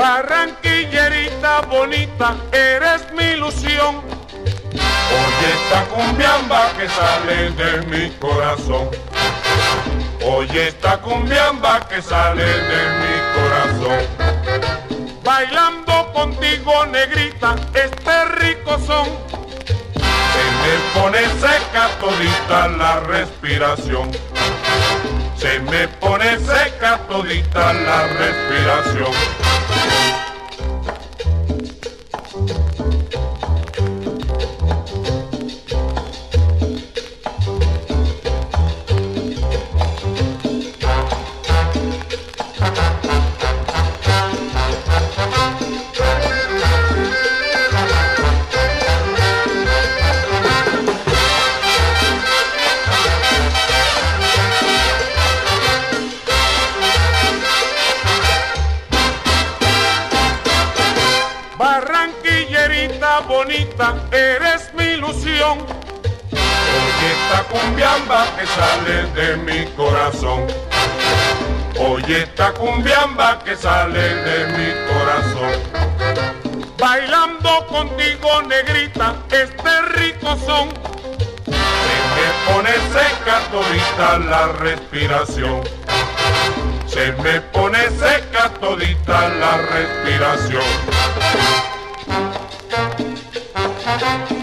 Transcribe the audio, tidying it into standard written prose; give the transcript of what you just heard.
Barranquillerita bonita, eres mi ilusión. Oye esta cumbiamba que sale de mi corazón. Oye esta cumbiamba que sale de mi corazón. Bailando contigo, negrita, este rico son. Se me pone seca todita la respiración. Se me pone seca todita la respiración. Barranquillerita bonita, eres mi ilusión. Oye esta cumbiamba que sale de mi corazón. Oye esta cumbiamba que sale de mi corazón. Bailando contigo, negrita, este rico son. Se me pone seca todita la respiración. Se me pone seca todita la respiración.